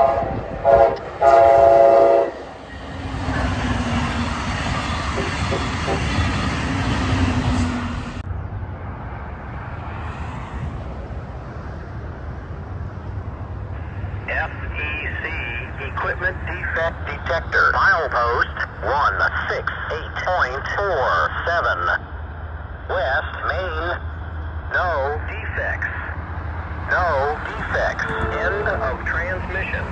FEC Equipment Defect Detector. Milepost 168.47. West Main. No defects. No defects. End of transmission.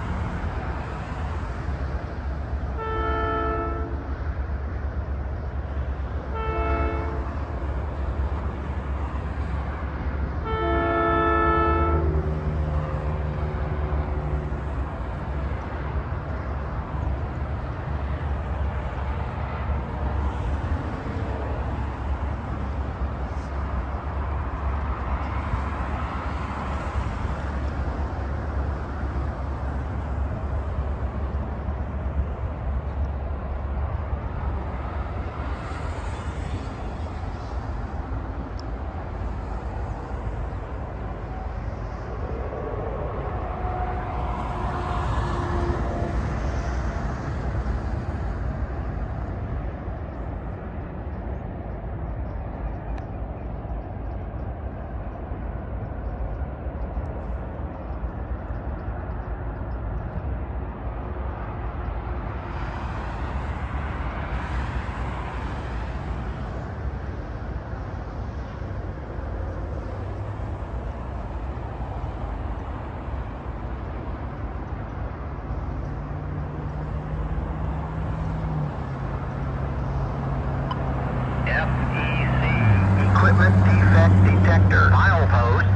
Equipment Defect Detector. Milepost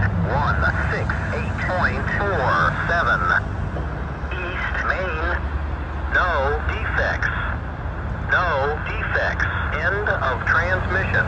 168.47. East Main. No defects. No defects. End of transmission.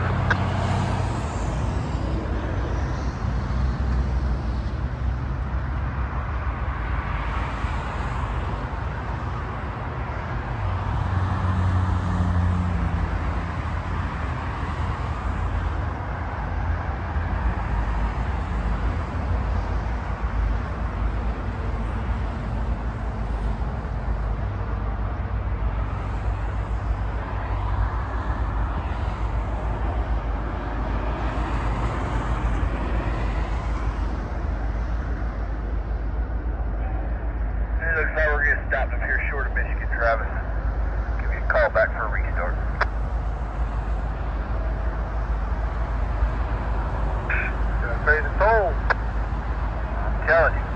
Looks like we're getting stopped up here short of Michigan, Travis. Give me a call back for a restart. Gonna pay the toll. I'm telling you.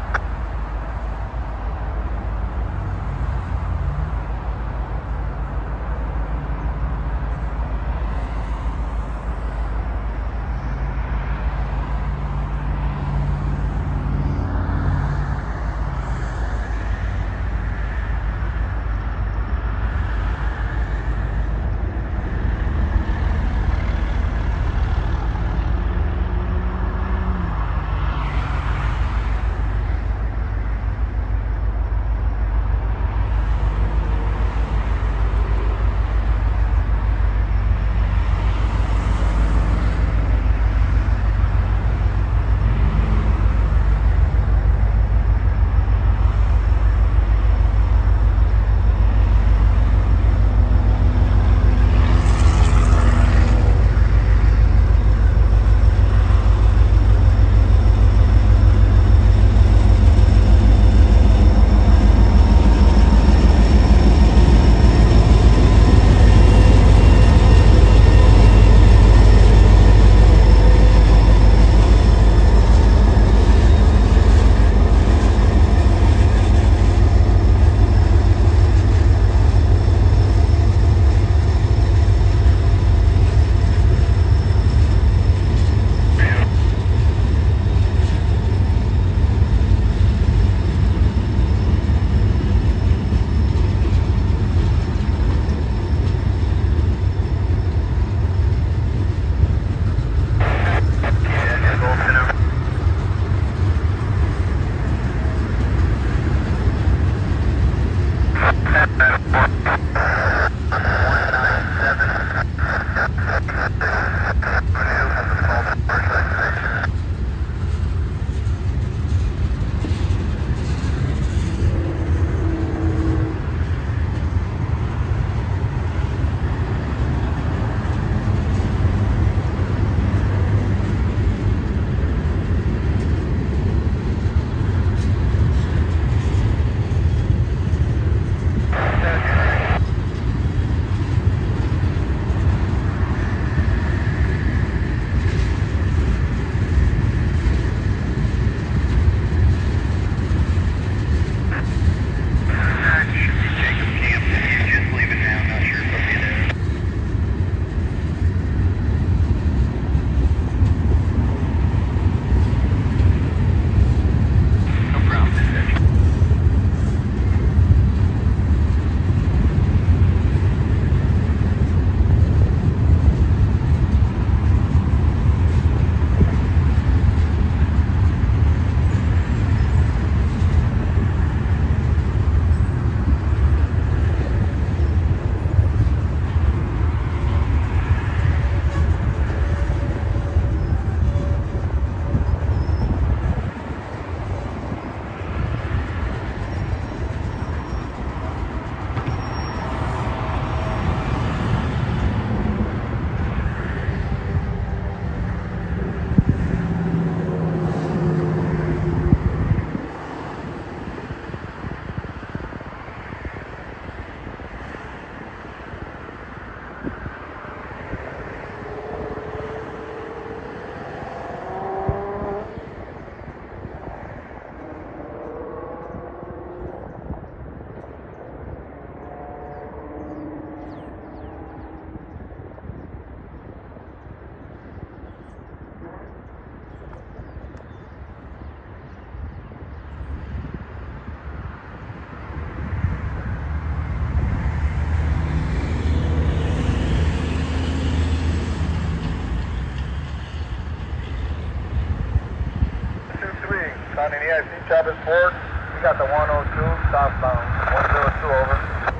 to 102, southbound. 102, over.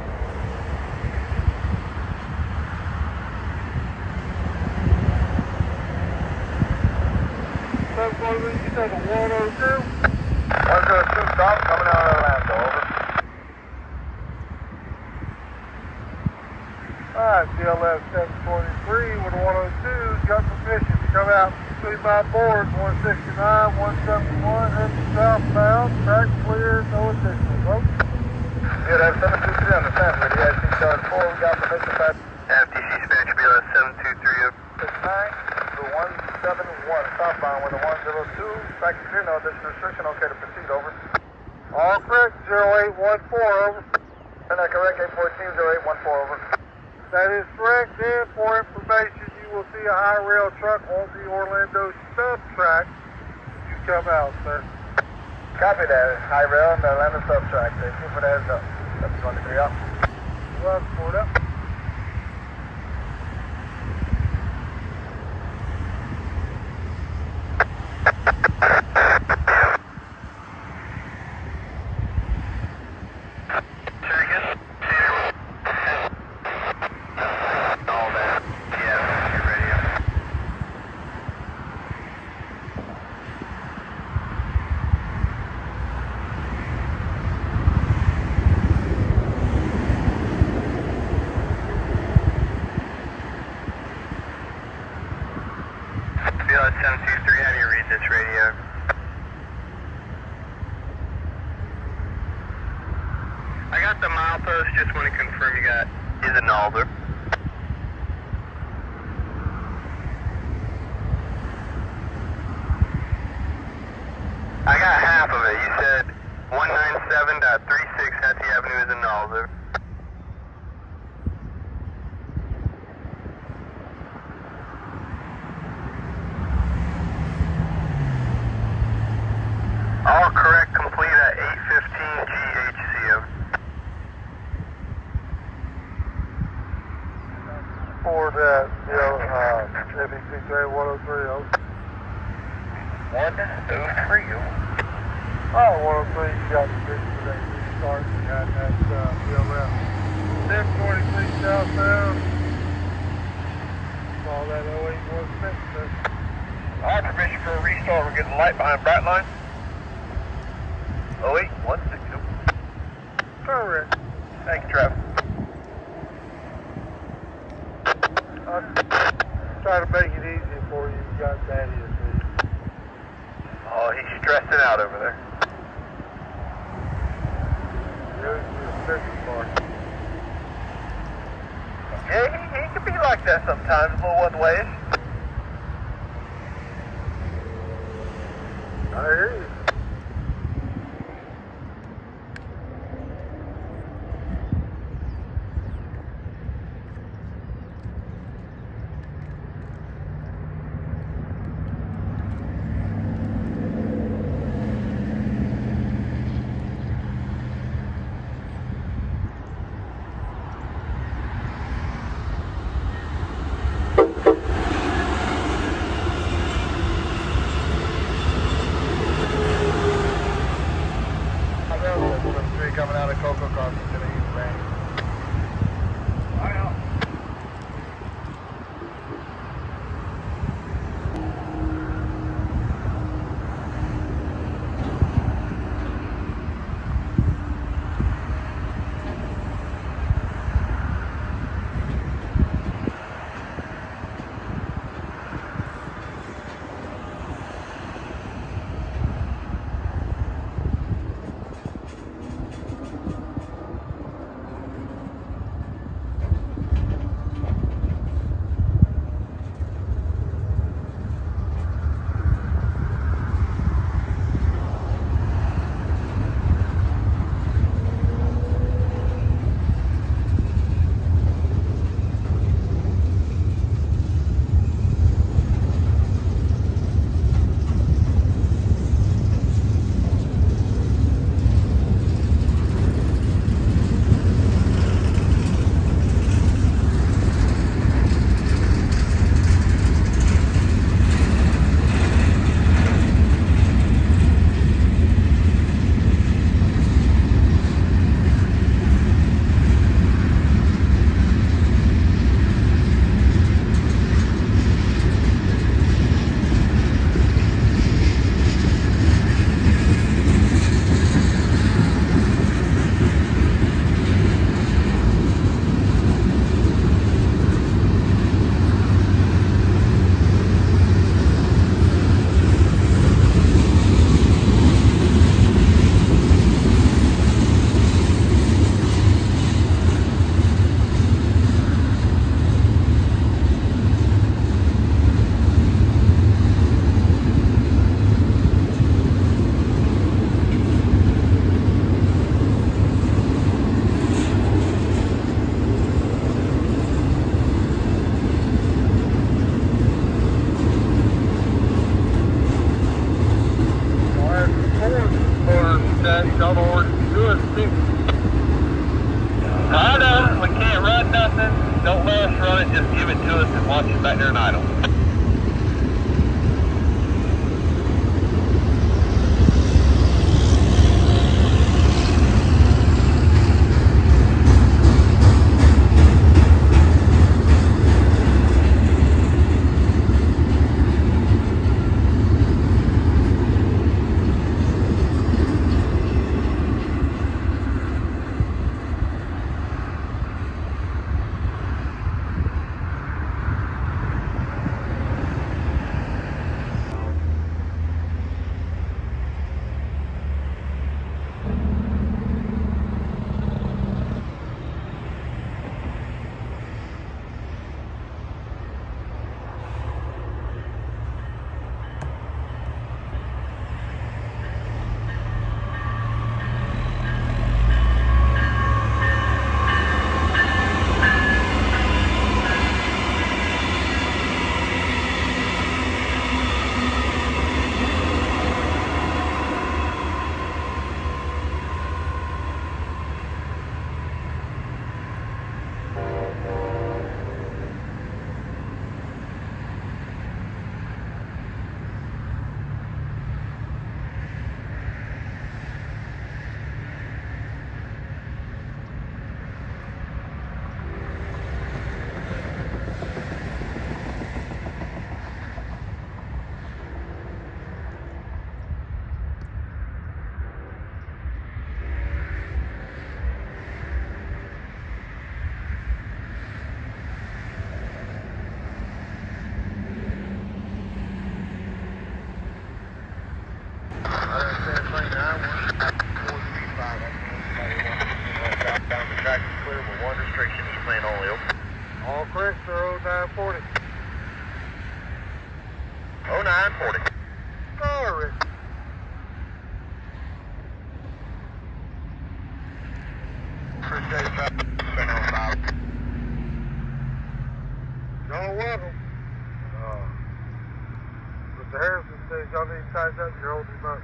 740, you said a 102? 102, stop, coming out of Orlando, over. Alright, DLF 743 with a 102, got permission to come out between my boards, 169, 171, heading southbound, track clear, no additional, folks. Yeah, that's 723 on the sample, the IC charge 4, we got permission back. FTC Spanish BLS 723. 69 to 171, southbound with a 102, track clear, no additional restriction, okay to proceed, over. All correct, 0814, over. And that correct, 814, 0814, over. That is correct, and for information, you will see a high rail truck on the Orlando sub track when you come out, sir. Copy that, high rail and the Orlando sub-track, thank you for the heads up. 723 up. Welcome, port up. BLS 723, how do you read this radio? I got the milepost, just want to confirm you got is an Alder. I got half of it. You said 197.36 Hattie Avenue is an Alder. All correct, complete at 8:15 GHC. For that, ABC 103, over. 103, Oh, 103, you got the bridge today, restart, you got that DLF 743 southbound. All that 0816, sir. All right, permission for a restart. We're getting the light behind Brightline. 0816. Correct. Thank you, Travis. I'm trying to make it easy for you. You got that here, please. Oh, he's stressing out over there. There's the special part. Yeah, he can be like that sometimes, a little one-wayish. I hear you. Coming out of Cocoa Crossing to the east bank. us too. I know, we can't run nothing. Don't let us run it, just give it to us and watch it back there and idle. All correct, sir. 0940. 0940. Sorry. Appreciate that. Y'all welcome. Mr. Harrison says y'all need to tighten up your holding up.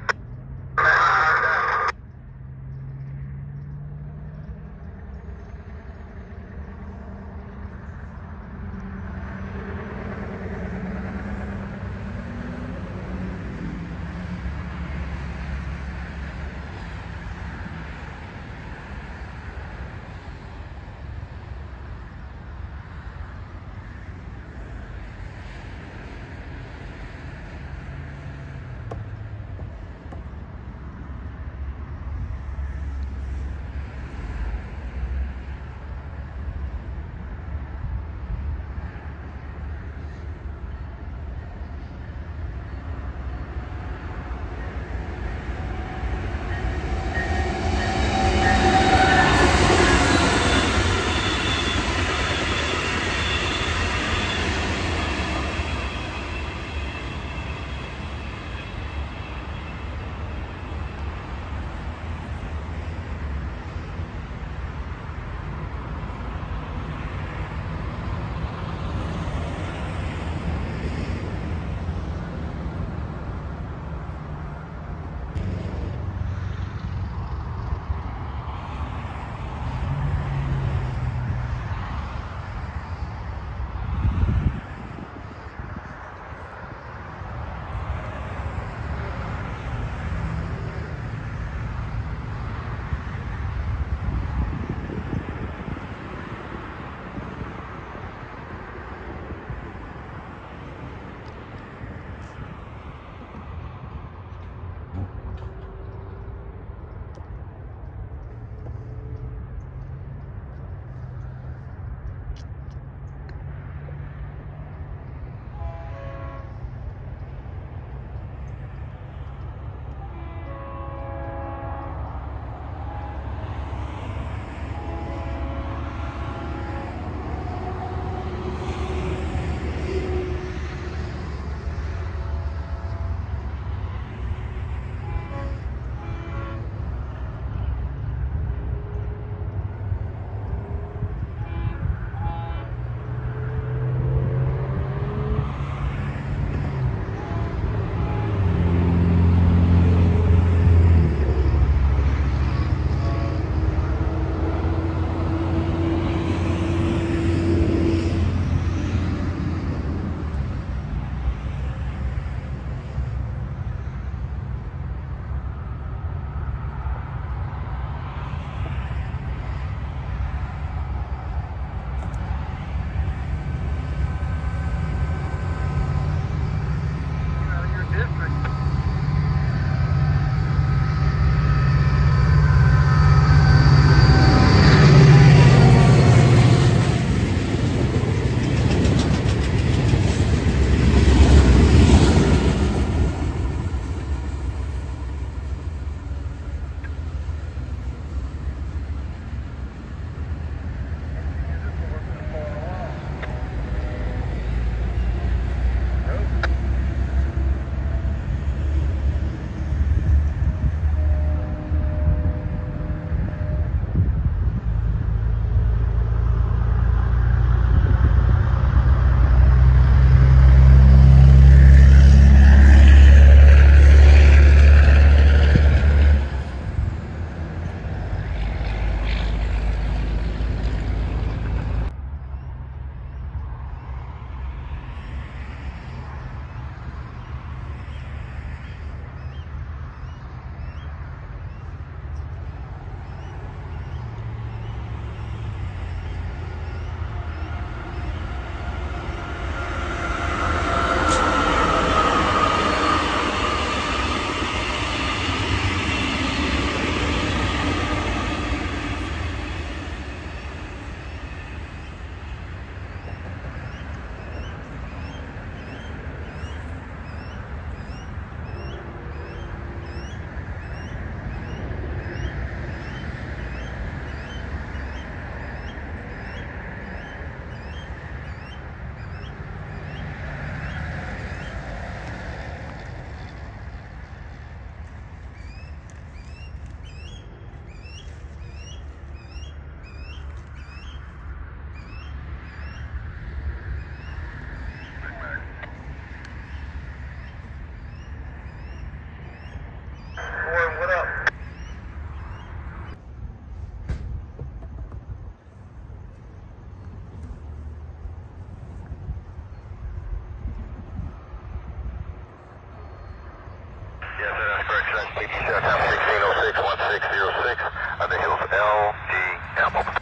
Shutdown 1606-1606, the hills LG,